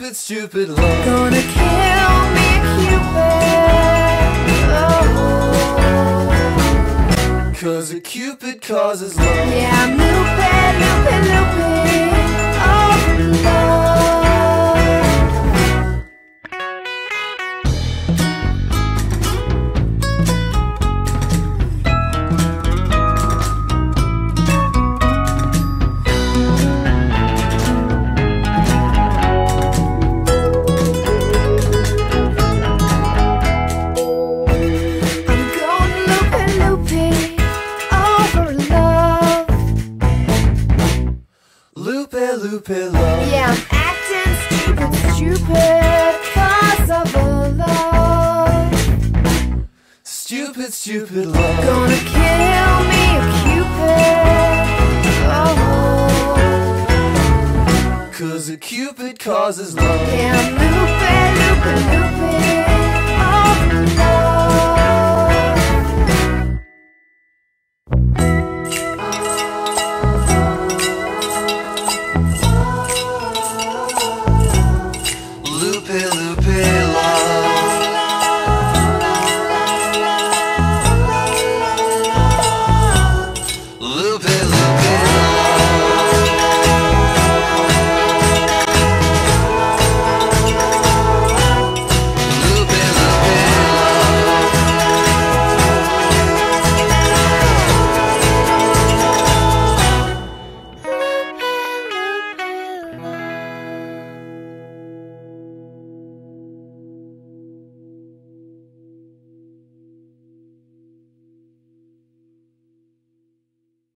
Stupid, stupid love. Gonna kill me a Cupid. Oh. 'Cause a Cupid causes love. Yeah, I'm loopy, loopy, loopy. Oh, love. Loopy, loopy love. Yeah, I'm acting stupid, stupid, 'cause of a love. Stupid, stupid love. Gonna kill me a Cupid. Oh. 'Cause a Cupid causes love. Yeah, I'm loopy, loopy, loopy.